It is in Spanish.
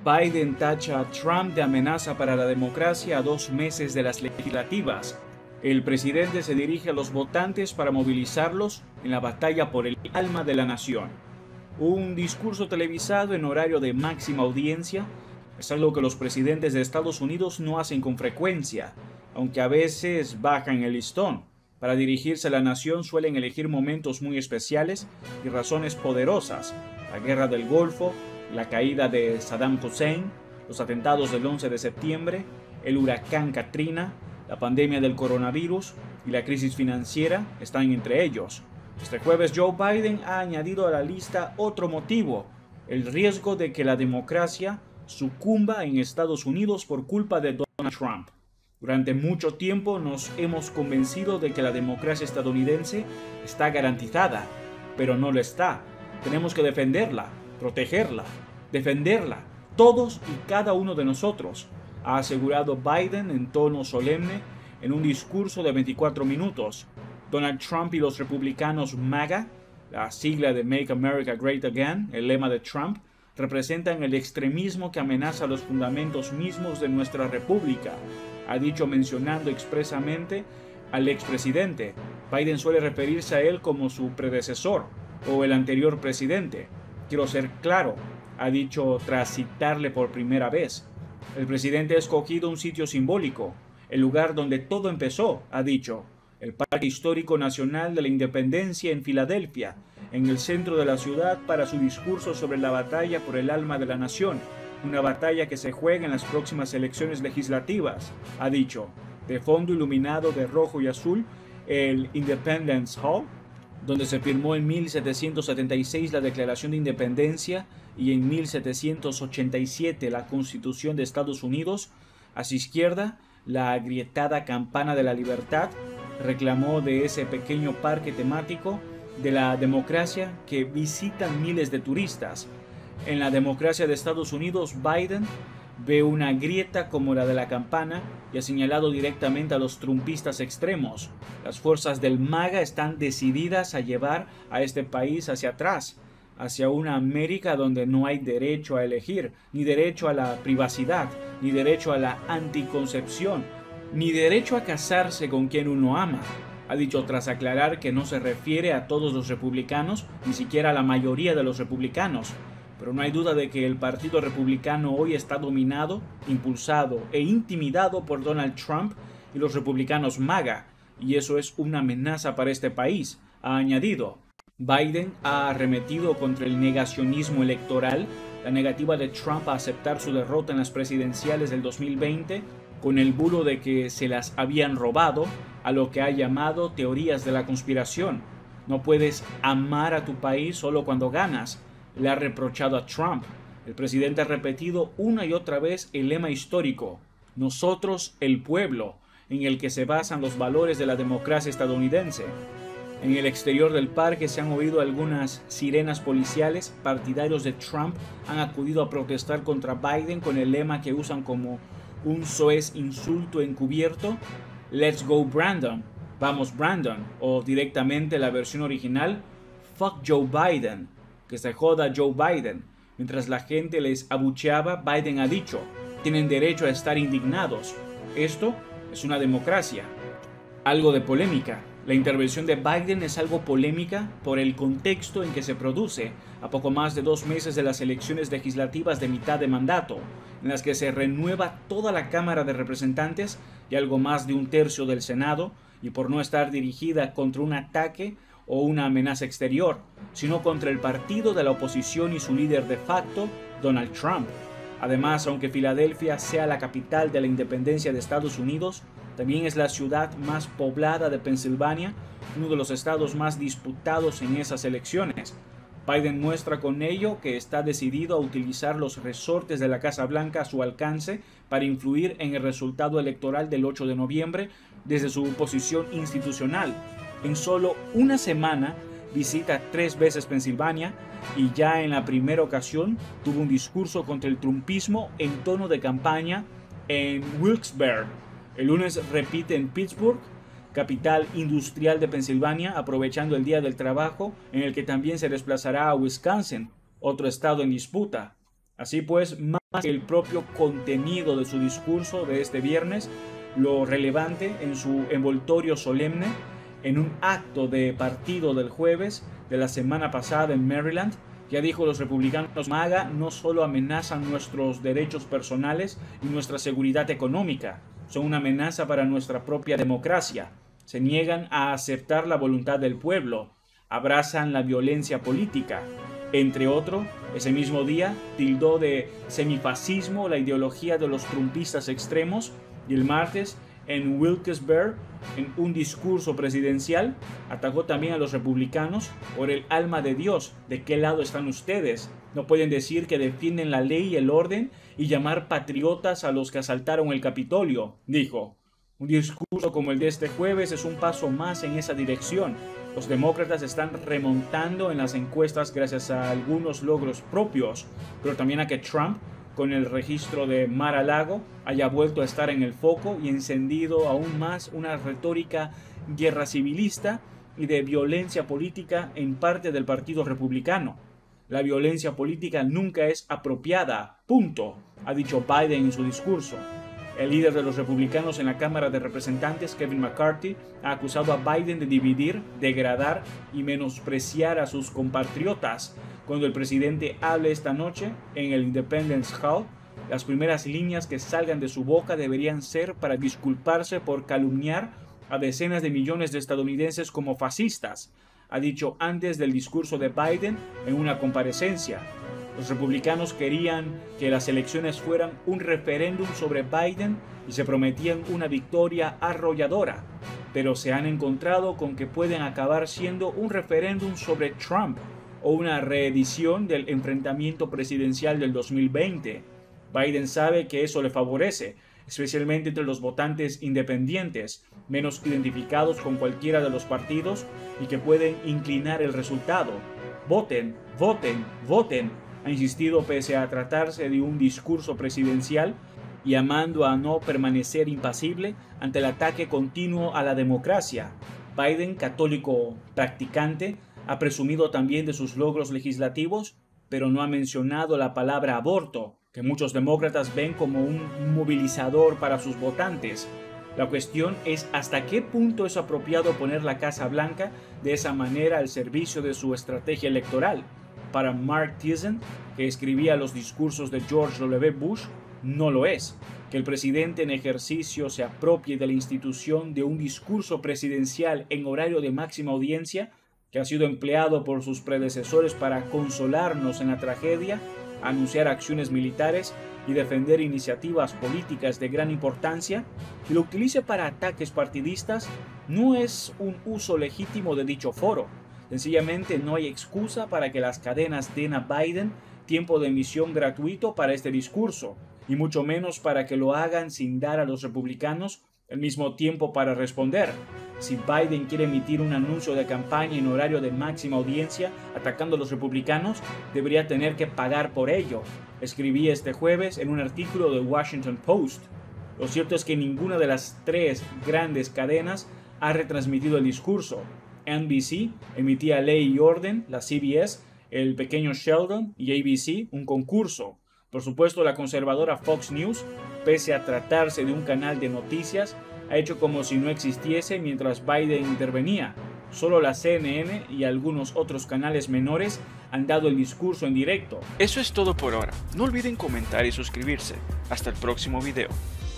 Biden tacha a Trump de amenaza para la democracia a 2 meses de las legislativas. El presidente se dirige a los votantes para movilizarlos en la batalla por el alma de la nación. Un discurso televisado en horario de máxima audiencia es algo que los presidentes de Estados Unidos no hacen con frecuencia, aunque a veces bajan el listón. Para dirigirse a la nación suelen elegir momentos muy especiales y razones poderosas: la guerra del Golfo, la caída de Saddam Hussein, los atentados del 11 de septiembre, el huracán Katrina, la pandemia del coronavirus y la crisis financiera están entre ellos. Este jueves Joe Biden ha añadido a la lista otro motivo: el riesgo de que la democracia sucumba en Estados Unidos por culpa de Donald Trump. Durante mucho tiempo nos hemos convencido de que la democracia estadounidense está garantizada, pero no lo está. Tenemos que defenderla, protegerla, defenderla, todos y cada uno de nosotros, ha asegurado Biden en tono solemne en un discurso de 24 minutos. Donald Trump y los republicanos MAGA, la sigla de Make America Great Again, el lema de Trump, representan el extremismo que amenaza los fundamentos mismos de nuestra república, ha dicho mencionando expresamente al expresidente. Biden suele referirse a él como su predecesor o el anterior presidente. Quiero ser claro, ha dicho tras citarle por primera vez. El presidente ha escogido un sitio simbólico, el lugar donde todo empezó, ha dicho, el Parque Histórico Nacional de la Independencia en Filadelfia, en el centro de la ciudad, para su discurso sobre la batalla por el alma de la nación, una batalla que se juega en las próximas elecciones legislativas, ha dicho. De fondo iluminado de rojo y azul, el Independence Hall, donde se firmó en 1776 la Declaración de Independencia y en 1787 la Constitución de Estados Unidos. A su izquierda, la agrietada Campana de la Libertad reclamó de ese pequeño parque temático de la democracia que visitan miles de turistas. En la democracia de Estados Unidos, Biden ve una grieta como la de la campana y ha señalado directamente a los trumpistas extremos. Las fuerzas del MAGA están decididas a llevar a este país hacia atrás, hacia una América donde no hay derecho a elegir, ni derecho a la privacidad, ni derecho a la anticoncepción, ni derecho a casarse con quien uno ama, ha dicho tras aclarar que no se refiere a todos los republicanos, ni siquiera a la mayoría de los republicanos. Pero no hay duda de que el Partido Republicano hoy está dominado, impulsado e intimidado por Donald Trump y los republicanos MAGA, y eso es una amenaza para este país, ha añadido. Biden ha arremetido contra el negacionismo electoral, la negativa de Trump a aceptar su derrota en las presidenciales del 2020, con el bulo de que se las habían robado, a lo que ha llamado teorías de la conspiración. No puedes amar a tu país solo cuando ganas, le ha reprochado a Trump. El presidente ha repetido una y otra vez el lema histórico: nosotros el pueblo, en el que se basan los valores de la democracia estadounidense. En el exterior del parque se han oído algunas sirenas policiales. Partidarios de Trump han acudido a protestar contra Biden con el lema que usan como un soez insulto encubierto: Let's go Brandon, vamos Brandon, o directamente la versión original: Fuck Joe Biden, que se joda Joe Biden. Mientras la gente les abucheaba, Biden ha dicho: tienen derecho a estar indignados. Esto es una democracia. Algo de polémica. La intervención de Biden es algo polémica por el contexto en que se produce, a poco más de 2 meses de las elecciones legislativas de mitad de mandato, en las que se renueva toda la Cámara de Representantes y algo más de 1/3 del Senado, y por no estar dirigida contra un ataque o una amenaza exterior, sino contra el partido de la oposición y su líder de facto, Donald Trump. Además, aunque Filadelfia sea la capital de la independencia de Estados Unidos, también es la ciudad más poblada de Pensilvania, uno de los estados más disputados en esas elecciones. Biden muestra con ello que está decidido a utilizar los resortes de la Casa Blanca a su alcance para influir en el resultado electoral del 8 de noviembre desde su posición institucional. En solo una semana visita 3 veces Pensilvania y ya en la primera ocasión tuvo un discurso contra el trumpismo en tono de campaña en Wilkes-Barre. El lunes repite en Pittsburgh, capital industrial de Pensilvania, aprovechando el Día del Trabajo, en el que también se desplazará a Wisconsin, otro estado en disputa. Así pues, más que el propio contenido de su discurso de este viernes, lo relevante en su envoltorio solemne, en un acto de partido del jueves de la semana pasada en Maryland, ya dijo: los republicanos MAGA no solo amenazan nuestros derechos personales y nuestra seguridad económica, son una amenaza para nuestra propia democracia. Se niegan a aceptar la voluntad del pueblo, abrazan la violencia política. Entre otros, ese mismo día tildó de semifascismo la ideología de los trumpistas extremos, y el martes en Wilkes-Barre, en un discurso presidencial, atacó también a los republicanos por el alma de Dios. ¿De qué lado están ustedes? No pueden decir que defienden la ley y el orden y llamar patriotas a los que asaltaron el Capitolio, dijo. Un discurso como el de este jueves es un paso más en esa dirección. Los demócratas están remontando en las encuestas gracias a algunos logros propios, pero también a que Trump, con el registro de Mar-a-Lago, haya vuelto a estar en el foco y encendido aún más una retórica guerra civilista y de violencia política en parte del Partido Republicano. La violencia política nunca es apropiada, punto, ha dicho Biden en su discurso. El líder de los republicanos en la Cámara de Representantes, Kevin McCarthy, ha acusado a Biden de dividir, degradar y menospreciar a sus compatriotas. Cuando el presidente hable esta noche en el Independence Hall, las primeras líneas que salgan de su boca deberían ser para disculparse por calumniar a decenas de millones de estadounidenses como fascistas, ha dicho antes del discurso de Biden en una comparecencia. Los republicanos querían que las elecciones fueran un referéndum sobre Biden y se prometían una victoria arrolladora, pero se han encontrado con que pueden acabar siendo un referéndum sobre Trump o una reedición del enfrentamiento presidencial del 2020. Biden sabe que eso le favorece, especialmente entre los votantes independientes, menos identificados con cualquiera de los partidos y que pueden inclinar el resultado. Voten, voten, voten, ha insistido pese a tratarse de un discurso presidencial, llamando a no permanecer impasible ante el ataque continuo a la democracia. Biden, católico practicante, ha presumido también de sus logros legislativos, pero no ha mencionado la palabra aborto, que muchos demócratas ven como un movilizador para sus votantes. La cuestión es hasta qué punto es apropiado poner la Casa Blanca de esa manera al servicio de su estrategia electoral. Para Mark Thiessen, que escribía los discursos de George W. Bush, no lo es. Que el presidente en ejercicio se apropie de la institución de un discurso presidencial en horario de máxima audiencia, que ha sido empleado por sus predecesores para consolarnos en la tragedia, anunciar acciones militares y defender iniciativas políticas de gran importancia, y lo utilice para ataques partidistas, no es un uso legítimo de dicho foro. Sencillamente no hay excusa para que las cadenas den a Biden tiempo de emisión gratuito para este discurso, y mucho menos para que lo hagan sin dar a los republicanos el mismo tiempo para responder. Si Biden quiere emitir un anuncio de campaña en horario de máxima audiencia atacando a los republicanos, debería tener que pagar por ello, escribí este jueves en un artículo de Washington Post. Lo cierto es que ninguna de las tres grandes cadenas ha retransmitido el discurso. NBC emitía Ley y Orden, la CBS, el pequeño Sheldon, y ABC, un concurso. Por supuesto, la conservadora Fox News, pese a tratarse de un canal de noticias, ha hecho como si no existiese mientras Biden intervenía. Solo la CNN y algunos otros canales menores han dado el discurso en directo. Eso es todo por ahora. No olviden comentar y suscribirse. Hasta el próximo video.